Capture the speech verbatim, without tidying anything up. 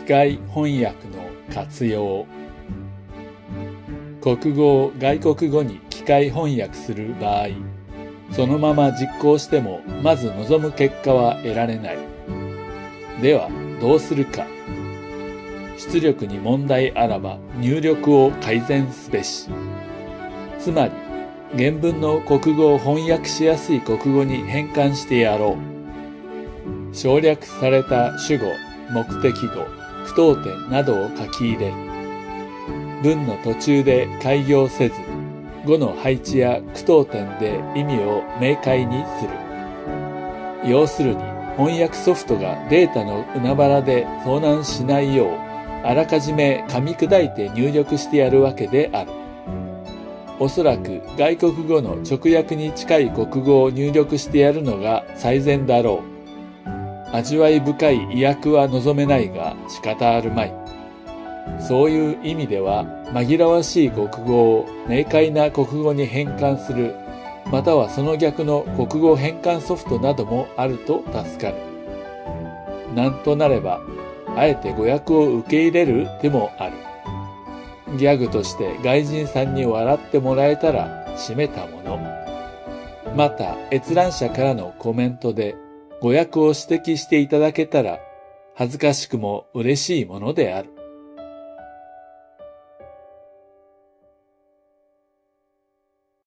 械翻訳の活用。国語を外国語に機械翻訳する場合、そのまま実行してもまず望む結果は得られない。ではどうするか。出力に問題あらば入力を改善すべし。つまり原文の国語を翻訳しやすい国語に変換してやろう。省略された主語、目的語、句読点などを書き入れる。文の途中で改行せず、語の配置や句読点で意味を明快にする。要するに翻訳ソフトがデータの海原で遭難しないよう、あらかじめ噛み砕いて入力してやるわけである。おそらく外国語の直訳に近い国語を入力してやるのが最善だろう。味わい深い意訳は望めないが仕方あるまい。そういう意味では紛らわしい国語を明快な国語に変換する、またはその逆の国語変換ソフトなどもあると助かる。なんとなれば、あえて語訳を受け入れる手もある。ギャグとして外人さんに笑ってもらえたら締めたもの。また閲覧者からのコメントで語訳を指摘していただけたら恥ずかしくも嬉しいものである。